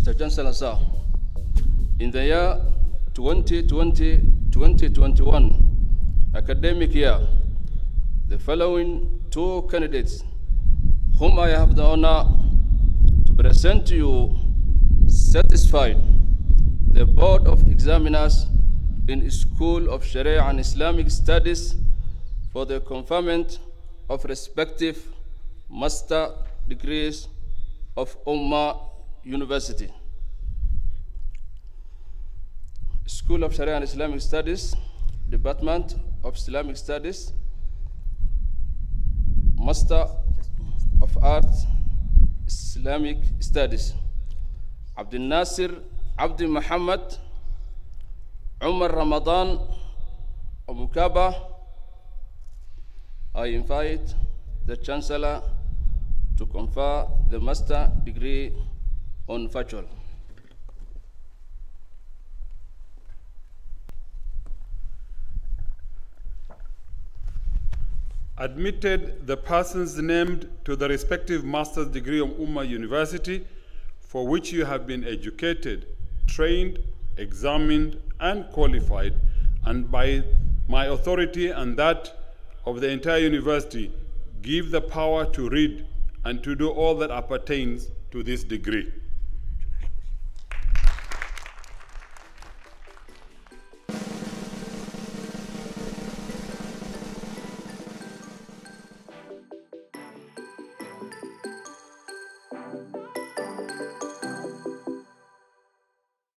Mr. Chancellor, sir, in the year 2020-2021 academic year, the following two candidates, whom I have the honor to present to you, satisfied the Board of Examiners in School of Sharia and Islamic Studies for the conferment of respective master degrees of Umma University. School of Sharia and Islamic Studies, Department of Islamic Studies, Master of Arts, Islamic Studies, Abdul Nasir Abdi Muhammad, Umar Ramadan Abukaba. I invite the Chancellor to confer the master degree on virtual. Admitted the persons named to the respective master's degree of Umma University, for which you have been educated, trained, examined, and qualified, and by my authority and that of the entire university, give the power to read and to do all that appertains to this degree.